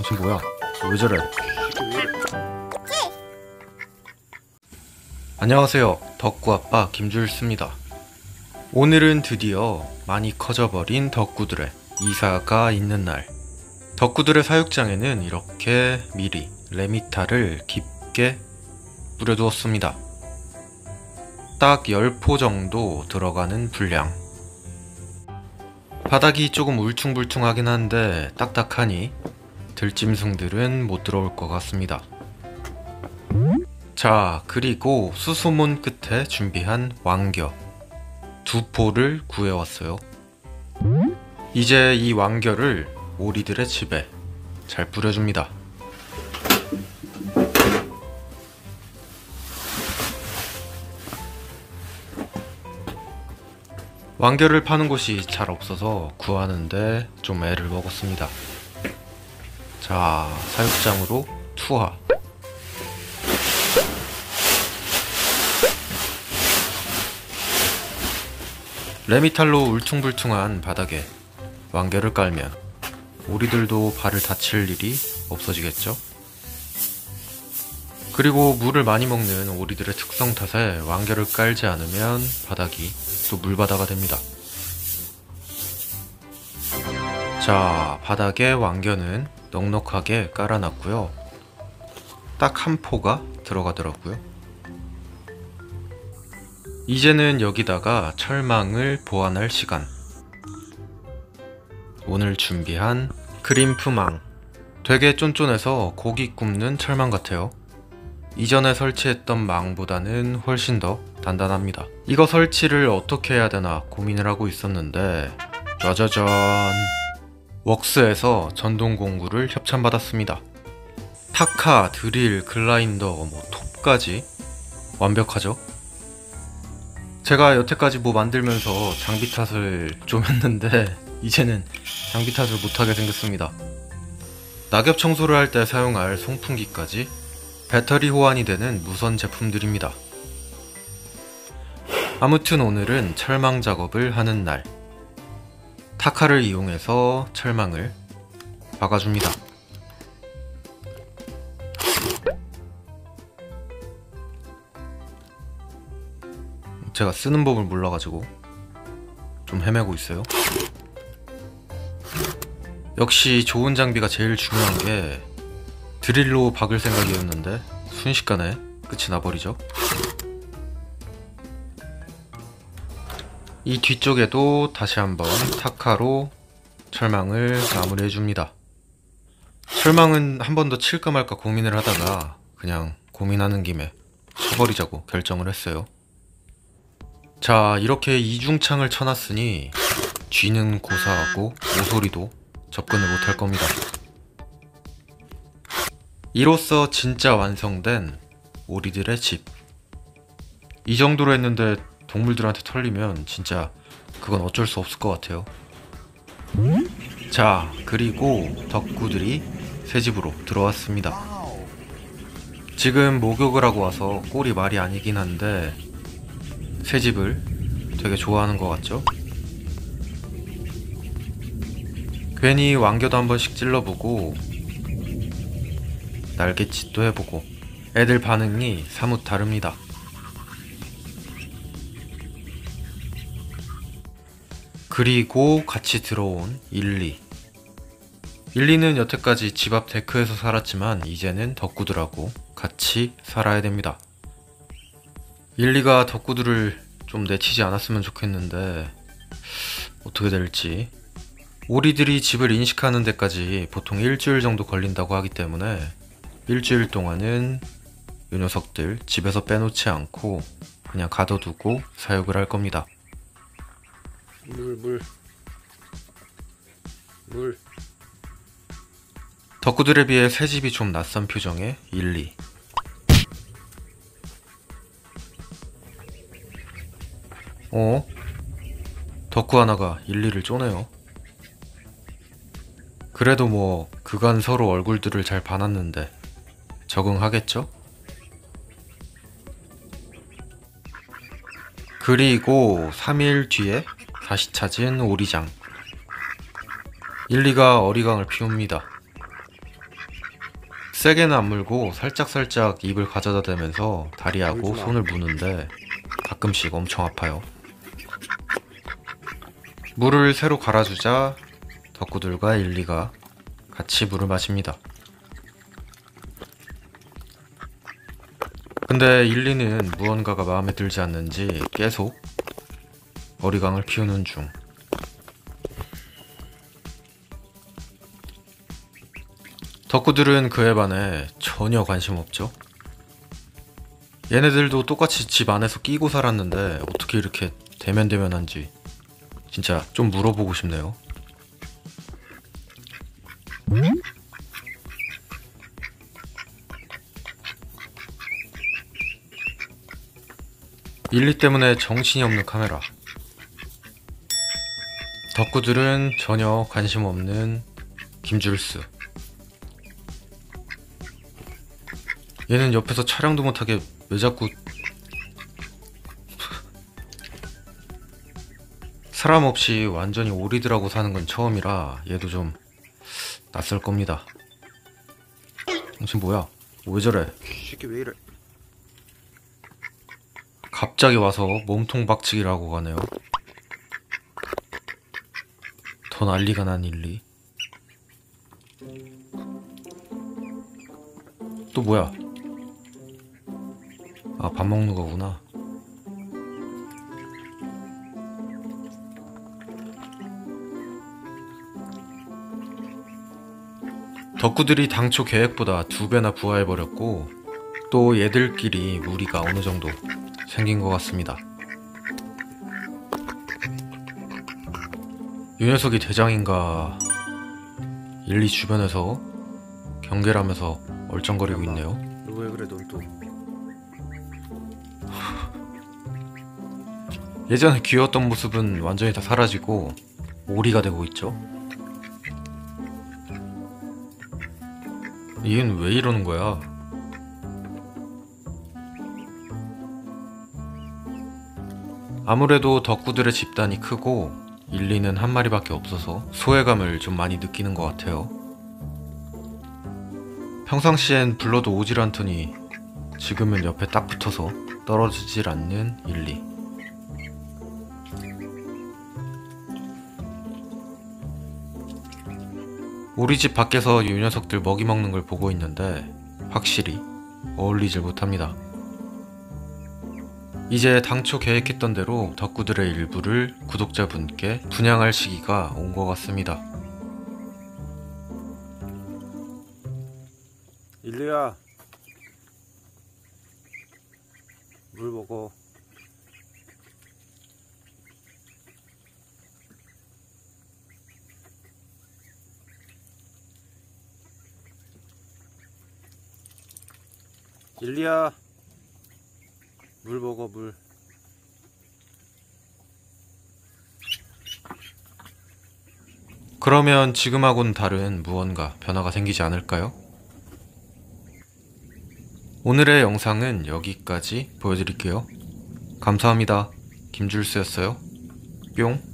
당신 뭐야? 왜 저래? 안녕하세요. 덕구아빠 김주일스입니다. 오늘은 드디어 많이 커져버린 덕구들의 이사가 있는 날. 덕구들의 사육장에는 이렇게 미리 레미타를 깊게 뿌려두었습니다. 딱 10포 정도 들어가는 분량. 바닥이 조금 울퉁불퉁하긴 한데 딱딱하니 들짐승들은 못 들어올 것 같습니다. 자, 그리고 수소문 끝에 준비한 왕겨 2포를 구해왔어요. 이제 이 왕겨를 오리들의 집에 잘 뿌려줍니다. 왕겨를 파는 곳이 잘 없어서 구하는데 좀 애를 먹었습니다. 자, 사육장으로 투하. 레미탈로 울퉁불퉁한 바닥에 왕겨를 깔면 오리들도 발을 다칠 일이 없어지겠죠? 그리고 물을 많이 먹는 오리들의 특성 탓에 왕겨를 깔지 않으면 바닥이 또 물바다가 됩니다. 자, 바닥에 왕겨는 넉넉하게 깔아놨고요. 딱 한 포가 들어가더라고요. 이제는 여기다가 철망을 보완할 시간. 오늘 준비한 크림프망. 되게 쫀쫀해서 고기 굽는 철망 같아요. 이전에 설치했던 망보다는 훨씬 더 단단합니다. 이거 설치를 어떻게 해야 되나 고민을 하고 있었는데 짜자잔, 웍스에서 전동 공구를 협찬받았습니다. 타카, 드릴, 글라인더, 톱까지 완벽하죠? 제가 여태까지 만들면서 장비 탓을 좀 했는데 이제는 장비 탓을 못하게 생겼습니다. 낙엽 청소를 할 때 사용할 송풍기까지 배터리 호환이 되는 무선 제품들입니다. 아무튼 오늘은 철망 작업을 하는 날. 타카를 이용해서 철망을 박아줍니다. 제가 쓰는 법을 몰라가지고 좀 헤매고 있어요. 역시 좋은 장비가 제일 중요한 게 드릴로 박을 생각이었는데 순식간에 끝이 나버리죠. 이 뒤쪽에도 다시 한번 타카로 철망을 마무리해줍니다. 철망은 한 번 더 칠까 말까 고민을 하다가 그냥 고민하는 김에 쳐버리자고 결정을 했어요. 자, 이렇게 이중창을 쳐놨으니 쥐는 고사하고 오소리도 접근을 못할 겁니다. 이로써 진짜 완성된 오리들의 집. 이 정도로 했는데 동물들한테 털리면 진짜 그건 어쩔 수 없을 것 같아요. 자, 그리고 덕구들이 새 집으로 들어왔습니다. 지금 목욕을 하고 와서 꼴이 말이 아니긴 한데 새 집을 되게 좋아하는 것 같죠? 괜히 왕겨도 한 번씩 찔러보고 날갯짓도 해보고 애들 반응이 사뭇 다릅니다. 그리고 같이 들어온 일리. 일리는 여태까지 집 앞 데크에서 살았지만 이제는 덕구들하고 같이 살아야 됩니다. 일리가 덕구들을 좀 내치지 않았으면 좋겠는데 어떻게 될지. 오리들이 집을 인식하는 데까지 보통 일주일 정도 걸린다고 하기 때문에 일주일 동안은 이 녀석들 집에서 빼놓지 않고 그냥 가둬두고 사육을 할 겁니다. 물. 덕구들에 비해 새 집이 좀 낯선 표정의 일리. 덕구 하나가 일리를 쪼네요. 그래도 그간 서로 얼굴들을 잘 봐놨는데 적응하겠죠? 그리고 3일 뒤에 다시 찾은 오리장. 일리가 어리광을 피웁니다. 세게는 안 물고 살짝살짝 입을 가져다 대면서 다리하고 손을 무는데 가끔씩 엄청 아파요. 물을 새로 갈아주자 덕구들과 일리가 같이 물을 마십니다. 근데 일리는 무언가가 마음에 들지 않는지 계속 어리광을 피우는 중. 덕구들은 그에 반해 전혀 관심 없죠. 얘네들도 똑같이 집 안에서 끼고 살았는데 어떻게 이렇게 대면대면한지 진짜 좀 물어보고 싶네요. 일리 때문에 정신이 없는 카메라. 덕구들은 전혀 관심 없는 김줄스. 얘는 옆에서 촬영도 못하게 왜 자꾸 사람 없이 완전히 오리들하고 사는 건 처음이라 얘도 좀 낯설 겁니다. 당신 뭐야? 왜 저래? 새끼 왜 이래? 갑자기 와서 몸통 박치기를 하고 가네요. 더 난리가 난 일리. 또 뭐야? 아, 밥 먹는 거구나. 덕구들이 당초 계획보다 2배나 부화해버렸고 또 얘들끼리 무리가 어느 정도 생긴 것 같습니다. 이 녀석이 대장인가 일리 주변에서 경계를 하면서 얼쩡거리고 있네요. 너 왜 그래 넌 또? 예전에 귀여웠던 모습은 완전히 다 사라지고 오리가 되고 있죠. 얘는 왜 이러는 거야? 아무래도 덕구들의 집단이 크고 일리는 한 마리밖에 없어서 소외감을 좀 많이 느끼는 것 같아요. 평상시엔 불러도 오질 않더니 지금은 옆에 딱 붙어서 떨어지질 않는 일리. 우리 집 밖에서 이 녀석들 먹이 먹는 걸 보고 있는데 확실히 어울리질 못합니다. 이제 당초 계획했던 대로 덕구들의 일부를 구독자분께 분양할 시기가 온 것 같습니다. 일리야, 물 먹어. 일리야, 물 먹어 물. 그러면 지금하고는 다른 무언가 변화가 생기지 않을까요? 오늘의 영상은 여기까지 보여드릴게요. 감사합니다. 김줄수였어요. 뿅.